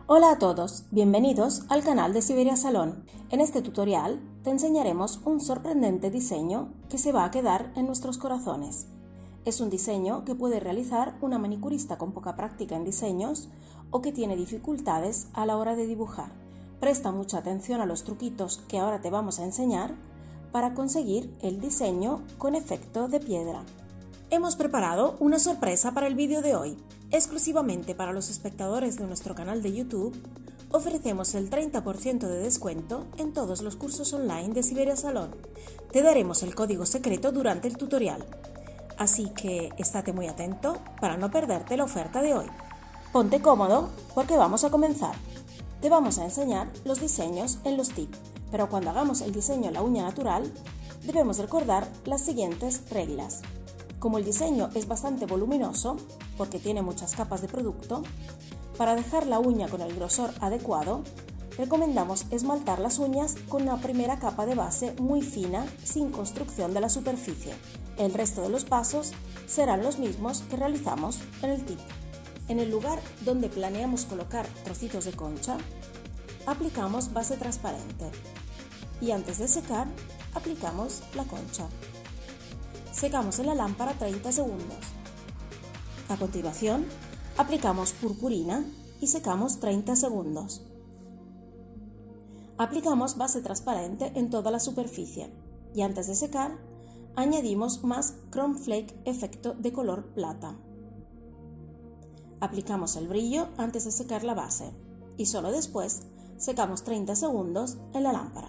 Hola a todos, bienvenidos al canal de Siberia Salón. En este tutorial te enseñaremos un sorprendente diseño que se va a quedar en nuestros corazones. Es un diseño que puede realizar una manicurista con poca práctica en diseños o que tiene dificultades a la hora de dibujar. Presta mucha atención a los truquitos que ahora te vamos a enseñar para conseguir el diseño con efecto de piedra. Hemos preparado una sorpresa para el vídeo de hoy. Exclusivamente para los espectadores de nuestro canal de YouTube, ofrecemos el 30% de descuento en todos los cursos online de Siberia Salón. Te daremos el código secreto durante el tutorial, así que estate muy atento para no perderte la oferta de hoy. Ponte cómodo porque vamos a comenzar. Te vamos a enseñar los diseños en los tips, pero cuando hagamos el diseño en la uña natural, debemos recordar las siguientes reglas. Como el diseño es bastante voluminoso, porque tiene muchas capas de producto, para dejar la uña con el grosor adecuado, recomendamos esmaltar las uñas con una primera capa de base muy fina, sin construcción de la superficie. El resto de los pasos serán los mismos que realizamos en el tip. En el lugar donde planeamos colocar trocitos de concha, aplicamos base transparente y antes de secar, aplicamos la concha. Secamos en la lámpara 30 segundos. A continuación, aplicamos purpurina y secamos 30 segundos. Aplicamos base transparente en toda la superficie y antes de secar, añadimos más Chrome Flake efecto de color plata. Aplicamos el brillo antes de secar la base y solo después secamos 30 segundos en la lámpara.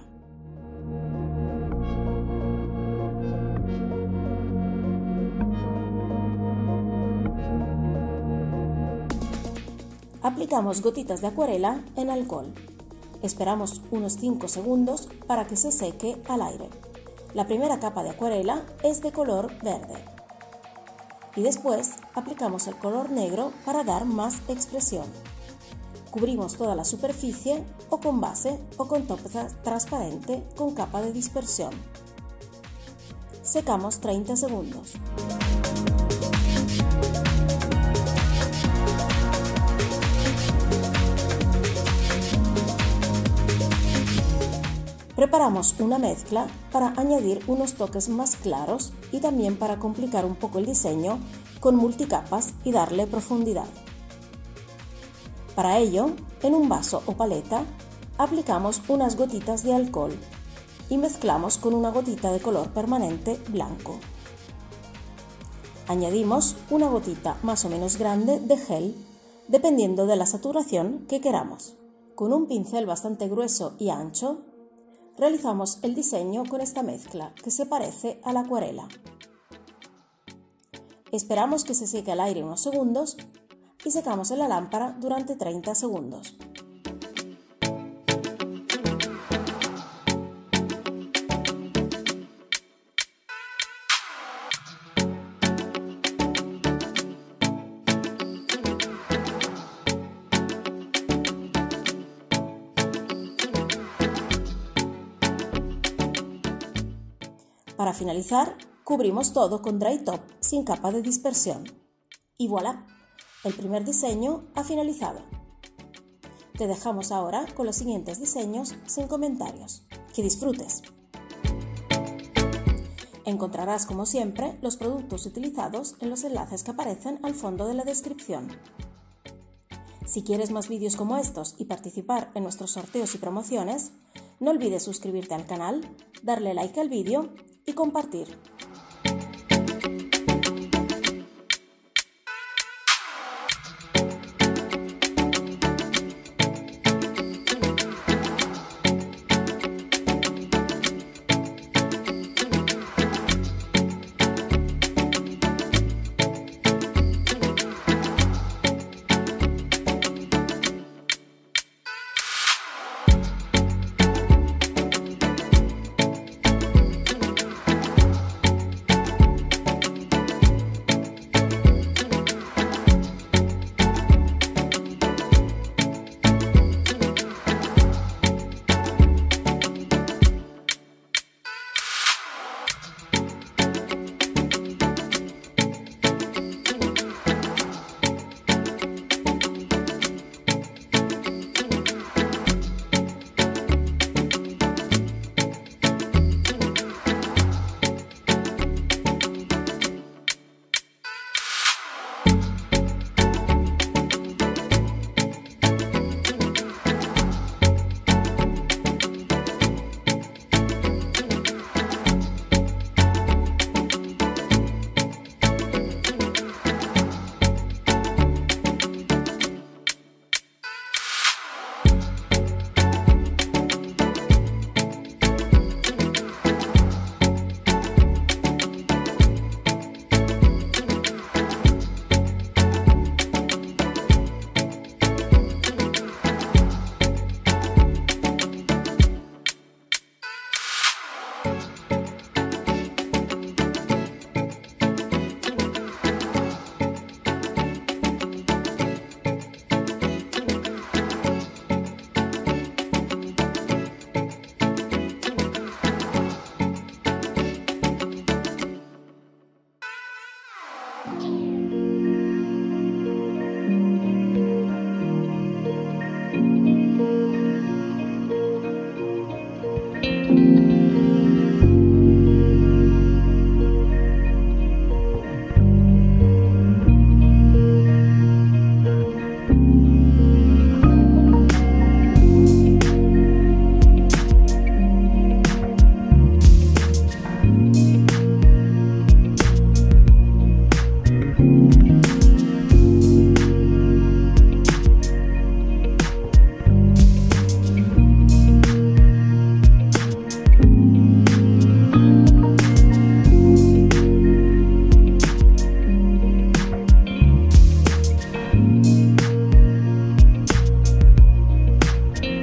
Aplicamos gotitas de acuarela en alcohol. Esperamos unos 5 segundos para que se seque al aire. La primera capa de acuarela es de color verde. Y después aplicamos el color negro para dar más expresión. Cubrimos toda la superficie o con base o con top transparente con capa de dispersión. Secamos 30 segundos. Preparamos una mezcla para añadir unos toques más claros y también para complicar un poco el diseño con multicapas y darle profundidad. Para ello, en un vaso o paleta, aplicamos unas gotitas de alcohol y mezclamos con una gotita de color permanente blanco. Añadimos una gotita más o menos grande de gel, dependiendo de la saturación que queramos. Con un pincel bastante grueso y ancho, realizamos el diseño con esta mezcla que se parece a la acuarela. Esperamos que se seque al aire unos segundos y secamos en la lámpara durante 30 segundos. Para finalizar, cubrimos todo con dry top sin capa de dispersión. Y voilà, el primer diseño ha finalizado. Te dejamos ahora con los siguientes diseños sin comentarios. ¡Que disfrutes! Encontrarás, como siempre, los productos utilizados en los enlaces que aparecen al fondo de la descripción. Si quieres más vídeos como estos y participar en nuestros sorteos y promociones, no olvides suscribirte al canal, darle like al vídeo y compartir.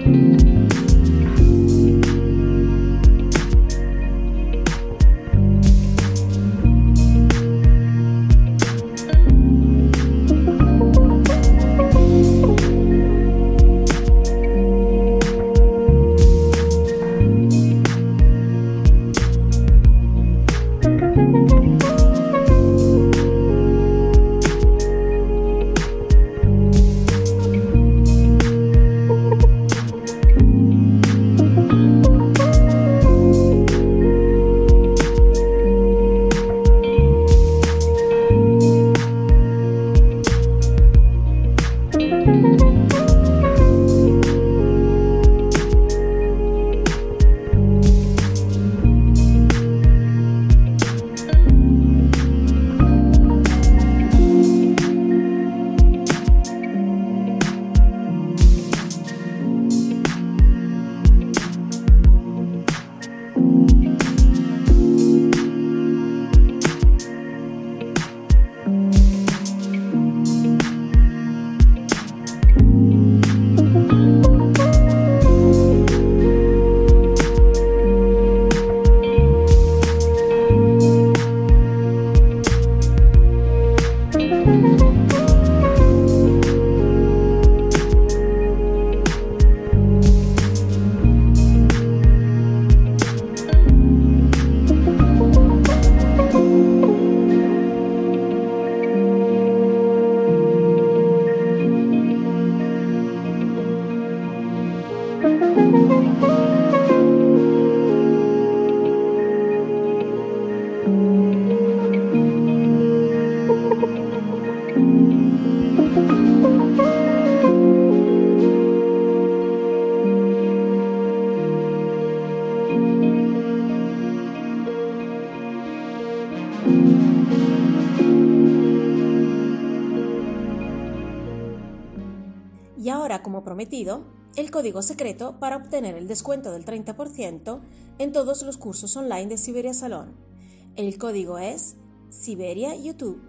Y ahora, como prometido, el código secreto para obtener el descuento del 30% en todos los cursos online de Siberia Salón. El código es Siberia YouTube.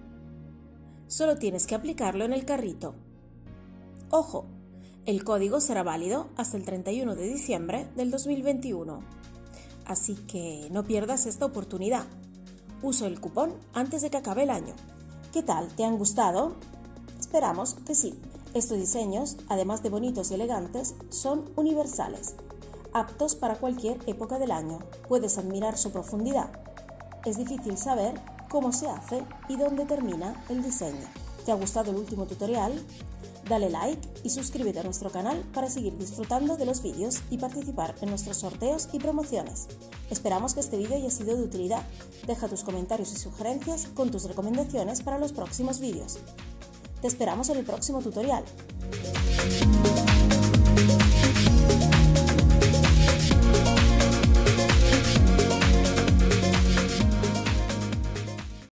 Solo tienes que aplicarlo en el carrito. ¡Ojo! El código será válido hasta el 31 de diciembre del 2021. Así que no pierdas esta oportunidad. Usa el cupón antes de que acabe el año. ¿Qué tal? ¿Te han gustado? Esperamos que sí. Estos diseños, además de bonitos y elegantes, son universales, aptos para cualquier época del año. Puedes admirar su profundidad. Es difícil saber cómo se hace y dónde termina el diseño. ¿Te ha gustado el último tutorial? Dale like y suscríbete a nuestro canal para seguir disfrutando de los vídeos y participar en nuestros sorteos y promociones. Esperamos que este vídeo haya sido de utilidad. Deja tus comentarios y sugerencias con tus recomendaciones para los próximos vídeos. Te esperamos en el próximo tutorial.